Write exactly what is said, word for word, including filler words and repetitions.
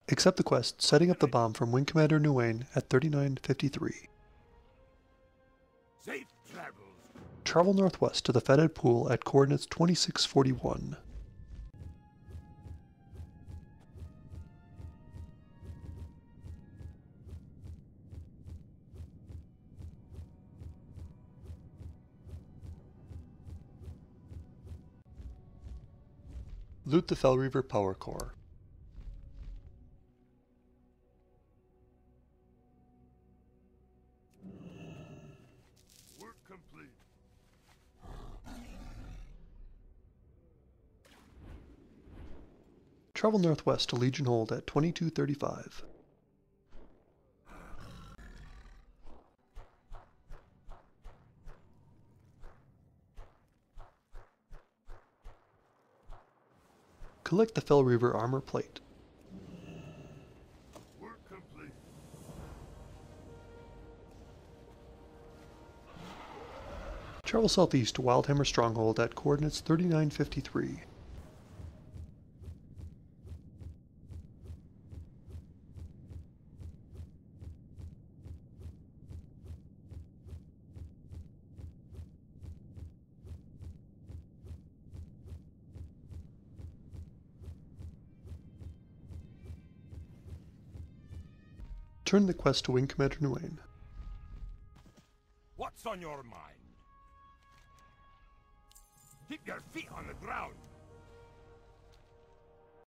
Accept the quest, setting up the bomb from Wing Commander Nuainn at thirty-nine fifty-three. Safe travels. Travel northwest to the Fetid Pool at coordinates twenty-six forty-one. Loot the F E L Reaver Power Core. Work complete. Travel northwest to Legion Hold at twenty-two thirty-five. Collect the F E L Reaver armor plate. Work complete. Travel southeast to Wildhammer Stronghold at coordinates thirty-nine fifty-three. Turn the quest to Wing Commander Nuainn. What's on your mind? Keep your feet on the ground.